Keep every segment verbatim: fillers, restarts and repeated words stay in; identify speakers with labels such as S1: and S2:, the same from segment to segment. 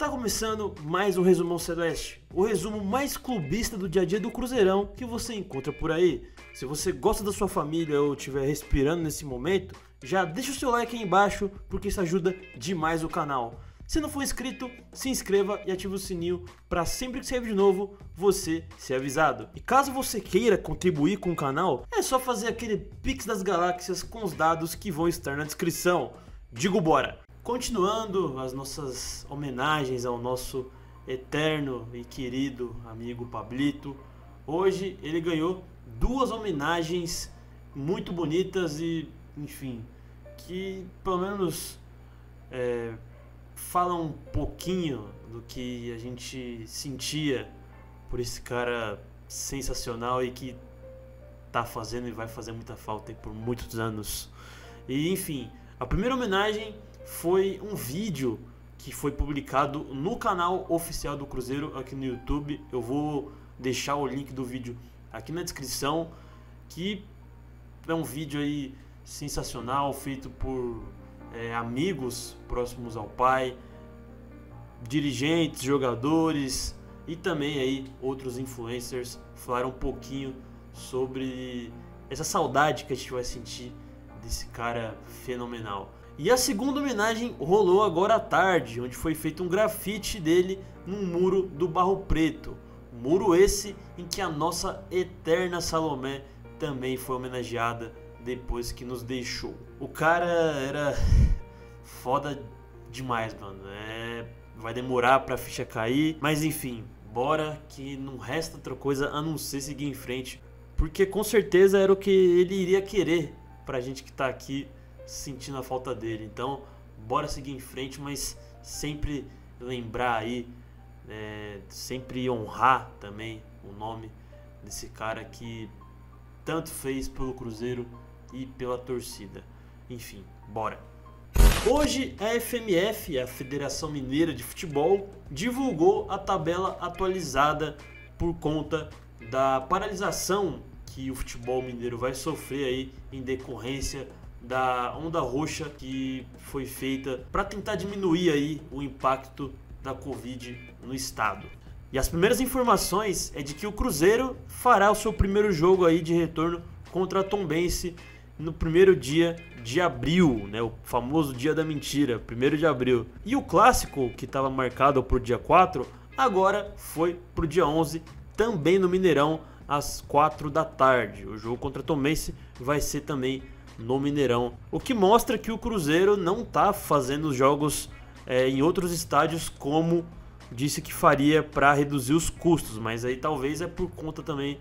S1: Está começando mais um Resumão Celeste, o resumo mais clubista do dia a dia do Cruzeirão que você encontra por aí. Se você gosta da sua família ou estiver respirando nesse momento, já deixa o seu like aí embaixo porque isso ajuda demais o canal. Se não for inscrito, se inscreva e ative o sininho para sempre que sair vídeo novo, você ser avisado. E caso você queira contribuir com o canal, é só fazer aquele Pix das Galáxias com os dados que vão estar na descrição. Digo bora! Continuando as nossas homenagens ao nosso eterno e querido amigo Pablito, hoje ele ganhou duas homenagens muito bonitas e, enfim, que pelo menos é, falam um pouquinho do que a gente sentia por esse cara sensacional e que tá fazendo e vai fazer muita falta por muitos anos. E, enfim, a primeira homenagem foi um vídeo que foi publicado no canal oficial do Cruzeiro aqui no YouTube. Eu vou deixar o link do vídeo aqui na descrição, que é um vídeo aí sensacional, feito por é, amigos próximos ao pai, dirigentes, jogadores e também aí outros influencers. Falaram um pouquinho sobre essa saudade que a gente vai sentir desse cara fenomenal. E a segunda homenagem rolou agora à tarde, onde foi feito um grafite dele num muro do Barro Preto. Muro esse em que a nossa eterna Salomé também foi homenageada depois que nos deixou. O cara era foda demais, mano. É... vai demorar pra ficha cair, mas enfim, bora que não resta outra coisa a não ser seguir em frente, porque com certeza era o que ele iria querer pra gente que tá aqui sentindo a falta dele. Então bora seguir em frente, mas sempre lembrar aí, é, sempre honrar também o nome desse cara que tanto fez pelo Cruzeiro e pela torcida. Enfim, bora. Hoje a F M F, a Federação Mineira de Futebol, divulgou a tabela atualizada por conta da paralisação que o futebol mineiro vai sofrer aí em decorrência da onda roxa que foi feita para tentar diminuir aí o impacto da Covid no estado. E as primeiras informações é de que o Cruzeiro fará o seu primeiro jogo aí de retorno contra a Tombense no primeiro dia de abril, né, o famoso dia da mentira, primeiro de abril. E o clássico, que estava marcado para o dia quatro, agora foi para o dia onze, também no Mineirão, às quatro da tarde. O jogo contra a Tombense vai ser também no Mineirão, o que mostra que o Cruzeiro não está fazendo os jogos é, em outros estádios como disse que faria para reduzir os custos, mas aí talvez é por conta também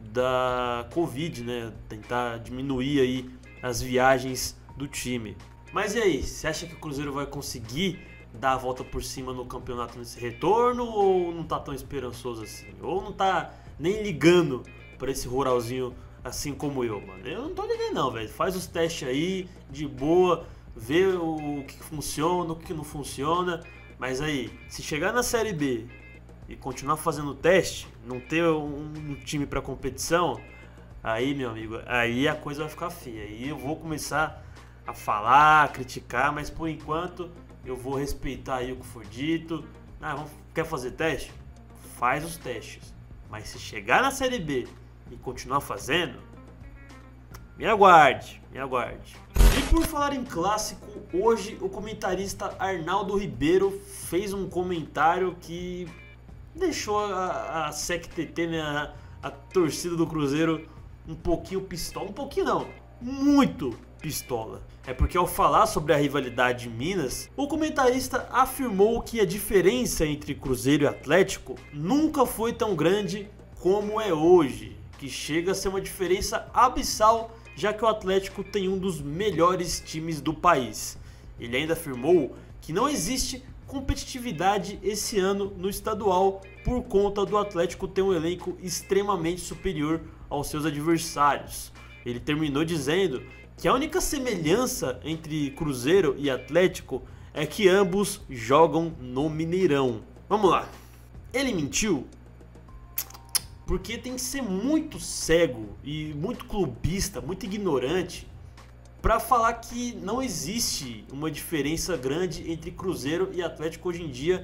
S1: da Covid, né? Tentar diminuir aí as viagens do time. Mas e aí, você acha que o Cruzeiro vai conseguir dar a volta por cima no campeonato nesse retorno, ou não tá tão esperançoso assim? Ou não tá nem ligando para esse ruralzinho assim como eu, mano? Eu não tô ligando não, velho. Faz os testes aí, de boa, vê o que funciona, o que não funciona. Mas aí, se chegar na Série B e continuar fazendo teste, não ter um, um time pra competição, aí, meu amigo, aí a coisa vai ficar feia. Aí eu vou começar a falar, a criticar, mas por enquanto eu vou respeitar aí o que for dito. Ah, vamos, quer fazer teste? Faz os testes. Mas se chegar na Série B e continuar fazendo, me aguarde, me aguarde. E por falar em clássico, hoje o comentarista Arnaldo Ribeiro fez um comentário que deixou a, a S E C T T, né, a, a torcida do Cruzeiro, um pouquinho pistola. Um pouquinho não, muito pistola. É porque ao falar sobre a rivalidade em Minas, o comentarista afirmou que a diferença entre Cruzeiro e Atlético nunca foi tão grande como é hoje, que chega a ser uma diferença abissal, já que o Atlético tem um dos melhores times do país. Ele ainda afirmou que não existe competitividade esse ano no estadual por conta do Atlético ter um elenco extremamente superior aos seus adversários. Ele terminou dizendo que a única semelhança entre Cruzeiro e Atlético é que ambos jogam no Mineirão. Vamos lá. Ele mentiu? Porque tem que ser muito cego e muito clubista, muito ignorante para falar que não existe uma diferença grande entre Cruzeiro e Atlético hoje em dia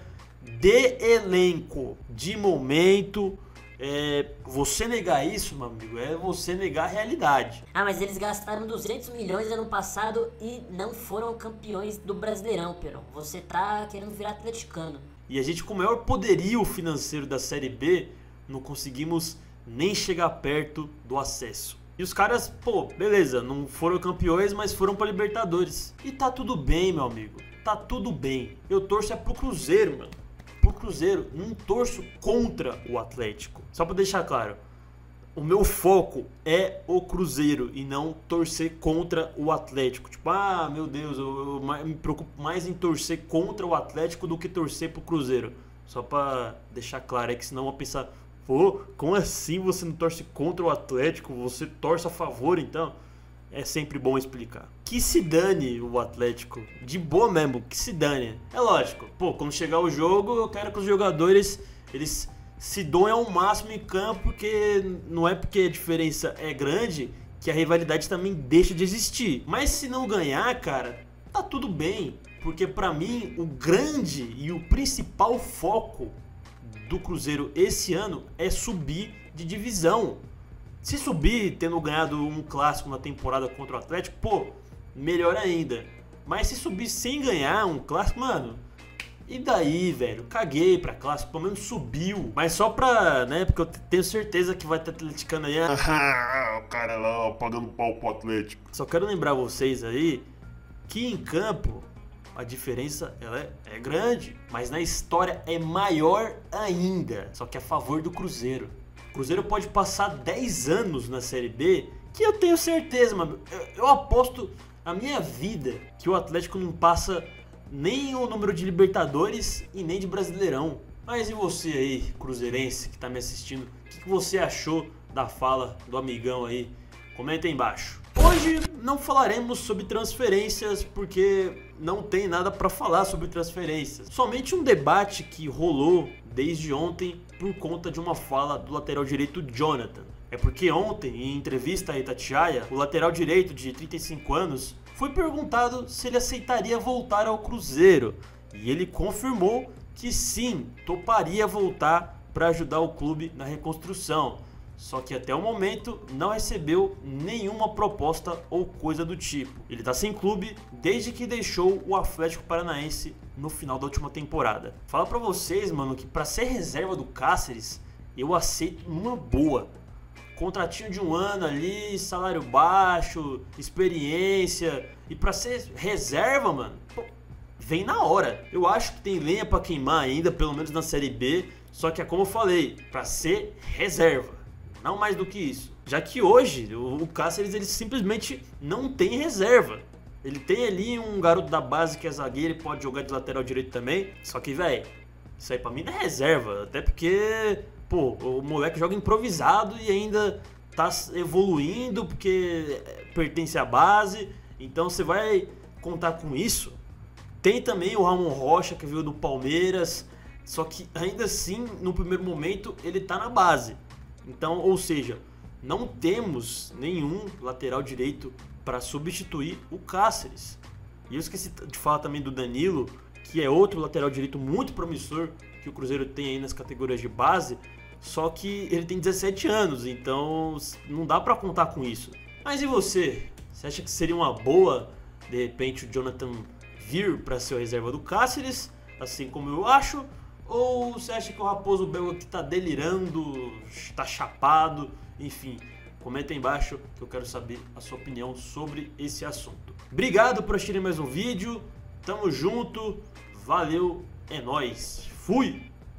S1: de elenco, de momento. É, você negar isso, meu amigo, é você negar a realidade.
S2: Ah, mas eles gastaram duzentos milhões ano passado e não foram campeões do Brasileirão, Peron. Você tá querendo virar atleticano.
S1: E a gente, com o maior poderio financeiro da Série B, não conseguimos nem chegar perto do acesso. E os caras, pô, beleza, não foram campeões, mas foram pra Libertadores. E tá tudo bem, meu amigo, tá tudo bem. Eu torço é pro Cruzeiro, mano. Pro Cruzeiro, não torço contra o Atlético. Só pra deixar claro, o meu foco é o Cruzeiro e não torcer contra o Atlético. Tipo, ah, meu Deus, eu, eu me preocupo mais em torcer contra o Atlético do que torcer pro Cruzeiro. Só pra deixar claro, é que senão vão pensar, pô, como assim você não torce contra o Atlético? Você torce a favor, então? É sempre bom explicar. Que se dane o Atlético. De boa mesmo, que se dane. É lógico, pô, quando chegar o jogo, eu quero que os jogadores, eles se doem ao máximo em campo, porque não é porque a diferença é grande que a rivalidade também deixa de existir. Mas se não ganhar, cara, tá tudo bem. Porque pra mim, o grande e o principal foco do Cruzeiro esse ano é subir de divisão. Se subir tendo ganhado um clássico na temporada contra o Atlético, pô, melhor ainda. Mas se subir sem ganhar um clássico, mano, e daí, velho? Caguei pra clássico, pelo menos subiu. Mas só pra, né, porque eu tenho certeza que vai ter atleticano aí.
S3: Ah, o cara lá pagando pau pro Atlético.
S1: Só quero lembrar vocês aí que em campo a diferença ela é, é grande, mas na história é maior ainda, só que a favor do Cruzeiro. O Cruzeiro pode passar dez anos na Série B, que eu tenho certeza, mano. Eu, eu aposto a minha vida que o Atlético não passa nem o número de Libertadores e nem de Brasileirão. Mas e você aí, cruzeirense, que tá me assistindo, o que, que você achou da fala do amigão aí? Comenta aí embaixo. Hoje não falaremos sobre transferências porque não tem nada para falar sobre transferências. Somente um debate que rolou desde ontem por conta de uma fala do lateral direito Jonathan. É porque ontem, em entrevista a Itatiaia, o lateral direito de trinta e cinco anos foi perguntado se ele aceitaria voltar ao Cruzeiro. E ele confirmou que sim, toparia voltar para ajudar o clube na reconstrução. Só que até o momento não recebeu nenhuma proposta ou coisa do tipo. Ele está sem clube desde que deixou o Atlético Paranaense no final da última temporada. Fala pra vocês, mano, que para ser reserva do Cáceres, eu aceito uma boa. Contratinho de um ano ali, salário baixo, experiência. E para ser reserva, mano, pô, vem na hora. Eu acho que tem lenha para queimar ainda, pelo menos na Série B. Só que é como eu falei, para ser reserva. Não mais do que isso. Já que hoje o Cáceres ele simplesmente não tem reserva. Ele tem ali um garoto da base que é zagueiro e pode jogar de lateral direito também. Só que, velho, isso aí pra mim não é reserva. Até porque, pô, o moleque joga improvisado e ainda tá evoluindo porque pertence à base. Então você vai contar com isso. Tem também o Ramon Rocha que veio do Palmeiras. Só que ainda assim, no primeiro momento, ele tá na base. Então, ou seja, não temos nenhum lateral direito para substituir o Cáceres. E eu esqueci de falar também do Danilo, que é outro lateral direito muito promissor que o Cruzeiro tem aí nas categorias de base, só que ele tem dezessete anos, então não dá para contar com isso. Mas e você? Você acha que seria uma boa, de repente, o Jonathan vir para ser a reserva do Cáceres, assim como eu acho? Ou você acha que o Raposo Belga que tá delirando, tá chapado, enfim, comenta aí embaixo que eu quero saber a sua opinião sobre esse assunto. Obrigado por assistirem mais um vídeo, tamo junto, valeu, é nóis, fui!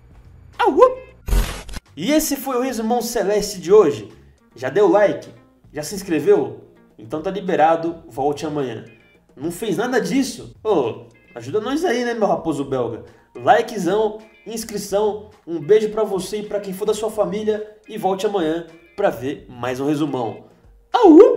S1: Au! E esse foi o Resumão Celeste de hoje. Já deu like? Já se inscreveu? Então tá liberado, volte amanhã. Não fez nada disso? Ô, ajuda nós aí, né, meu Raposo Belga? Likezão, inscrição, um beijo pra você e pra quem for da sua família e volte amanhã pra ver mais um resumão. Au!